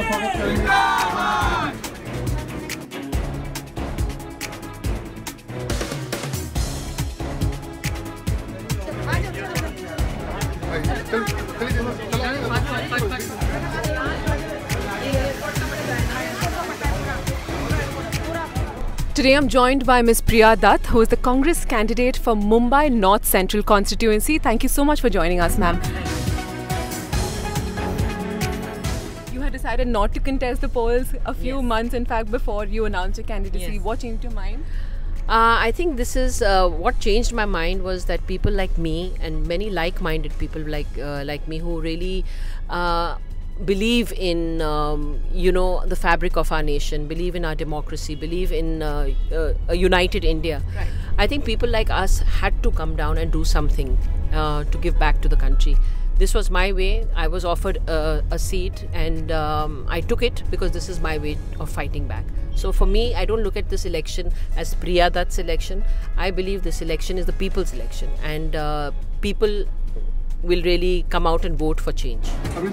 Today I'm joined by Ms. Priya Dutt, who is the Congress candidate for Mumbai North Central constituency. Thank you so much for joining us, ma'am. You had decided not to contest the polls a few months, in fact, before you announced your candidacy. What changed your mind? I think this is what changed my mind was that people like me and many like-minded people like me who really believe in the fabric of our nation, believe in our democracy, believe in a united India. Right. I think people like us had to come down and do something to give back to the country. This was my way. I was offered a seat and I took it because this is my way of fighting back. So for me, I don't look at this election as Priya Dutt's election. I believe this election is the people's election, and people will really come out and vote for change.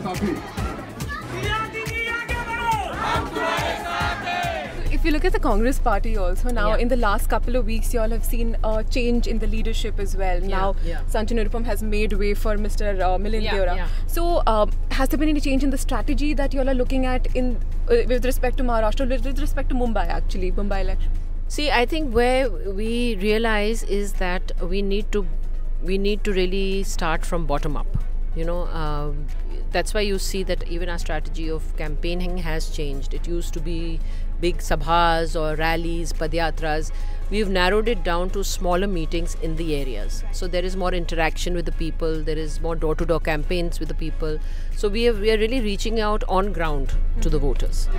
If you look at the Congress party also now, in the last couple of weeks, you all have seen a change in the leadership as well. Now, Sanjay Nirupam has made way for Mr. Milind Deora. So, has there been any change in the strategy that you all are looking at in with respect to Maharashtra, with respect to Mumbai actually, Mumbai election? See, I think where we realize is that we need to really start from bottom up. That's why you see that even our strategy of campaigning has changed. It used to be big sabhas or rallies, padyatras. We've narrowed it down to smaller meetings in the areas. So there is more interaction with the people. There is more door-to-door campaigns with the people. So we are really reaching out on ground to the voters.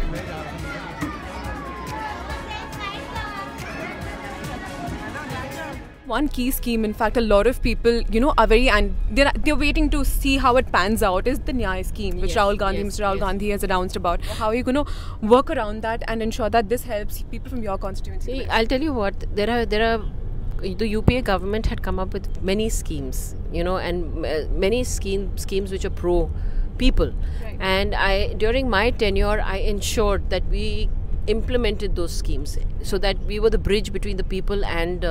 One key scheme, in fact, a lot of people, are they're waiting to see how it pans out, is the Nyay scheme, which Mr. Rahul Gandhi has announced about. How are you going to work around that and ensure that this helps people from your constituency? See, I'll tell you what, there are the UPA government had come up with many schemes, and many schemes which are pro people. Right. And during my tenure, I ensured that we implemented those schemes so that we were the bridge between the people and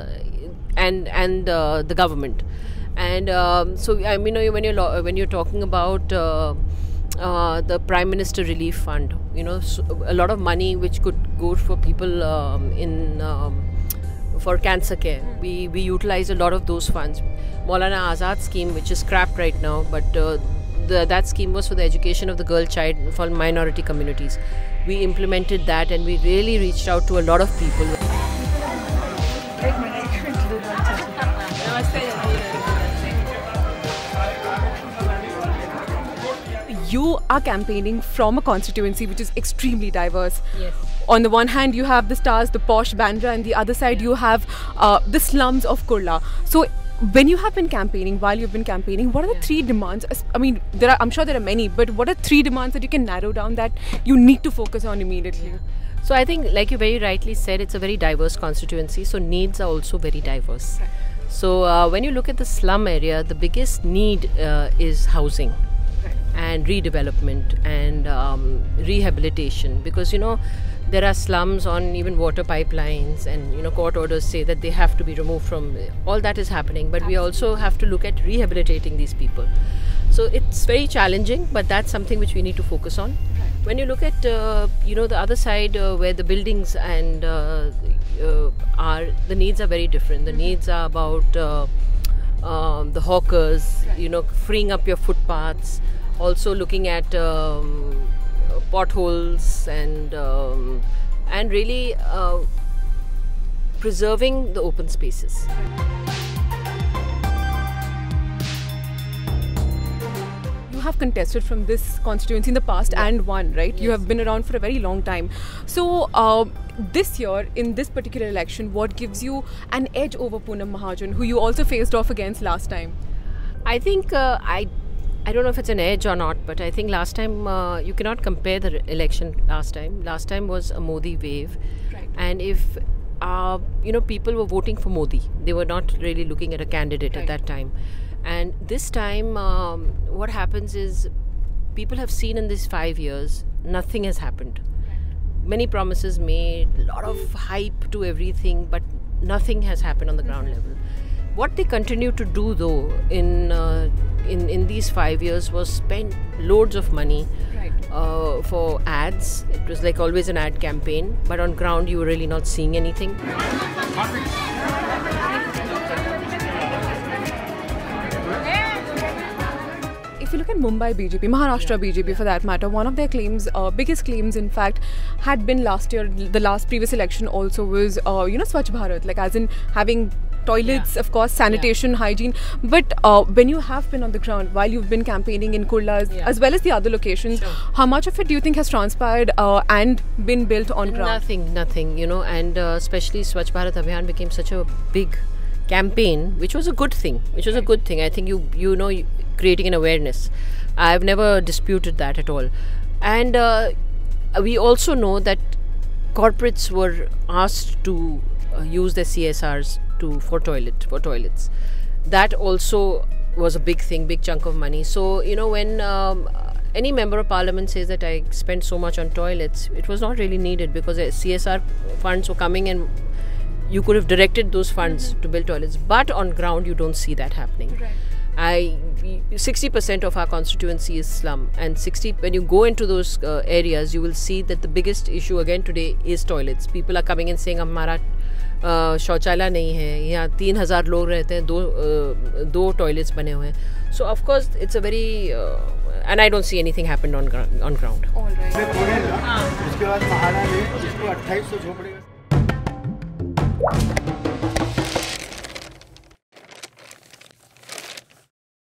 the government. And so I mean, when you're talking about the Prime Minister Relief Fund, so a lot of money which could go for people for cancer care. We utilize a lot of those funds. Maulana Azad scheme, which is scrapped right now, but that scheme was for the education of the girl child for minority communities. We implemented that and we really reached out to a lot of people. You are campaigning from a constituency which is extremely diverse. Yes. On the one hand, you have the stars, the posh Bandra, and the other side you have the slums of Kurla. So when you have been campaigning, while you've been campaigning, what are the three demands? I mean, I'm sure there are many, but what are three demands that you can narrow down that you need to focus on immediately? So I think, like you very rightly said, it's a very diverse constituency, so needs are also very diverse. Right. So when you look at the slum area, the biggest need is housing. Right. And redevelopment and rehabilitation, because there are slums on even water pipelines, and court orders say that they have to be removed from. All that is happening, but we also have to look at rehabilitating these people. So it's very challenging, but that's something which we need to focus on. Right. When you look at the other side where the buildings and the needs are very different. The needs are about the hawkers, freeing up your footpaths. Also looking at potholes and really preserving the open spaces. You have contested from this constituency in the past and won, right? Yes. You have been around for a very long time. So this year, in this particular election, what gives you an edge over Poonam Mahajan, who you also faced off against last time? I think I don't know if it's an edge or not, but I think last time you cannot compare the election last time. Last time was a Modi wave. Right. And if people were voting for Modi, they were not really looking at a candidate at that time. And this time what happens is people have seen in these 5 years nothing has happened. Many promises made, a lot of hype to everything, but nothing has happened on the ground level. What they continue to do though in these 5 years was spend loads of money for ads. It was like always an ad campaign, but on ground you were really not seeing anything. If you look at Mumbai BJP, Maharashtra BJP for that matter, one of their claims, biggest claims in fact, had been last year, the last previous election also was, Swachh Bharat, like as in having toilets, of course, sanitation, hygiene. But when you have been on the ground, while you've been campaigning in Kurla as well as the other locations, how much of it do you think has transpired and been built on ground? Nothing, and especially Swachh Bharat Abhiyan became such a big campaign, which was a good thing. I think you creating an awareness. I've never disputed that at all. And we also know that corporates were asked to use their CSRs for toilets. That also was a big thing, big chunk of money. So when any member of parliament says that I spent so much on toilets, it was not really needed, because CSR funds were coming and you could have directed those funds to build toilets. But on ground you don't see that happening. 60% of our constituency is slum, and when you go into those areas, you will see that the biggest issue again today is toilets. People are coming and saying, "Hamara शौचालय नहीं है, यहाँ 3000 लोग रहते हैं, दो toilets बने हुए हैं." So of course it's a very and I don't see anything happen on ground. All right. उसके बाद महाराज ने इसको 2800 झोपड़े